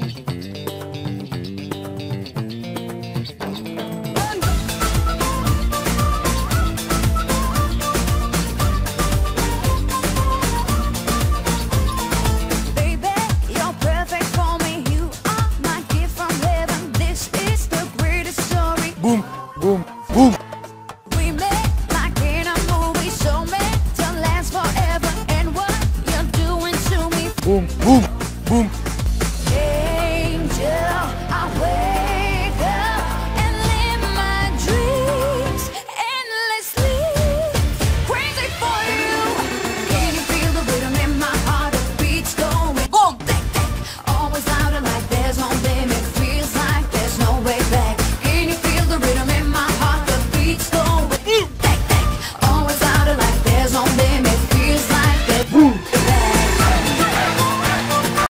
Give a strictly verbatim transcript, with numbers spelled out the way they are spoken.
Boom, boom, boom. We met like in a movie, so meant to last forever. And what you're doing to me, Boom, boom, boom.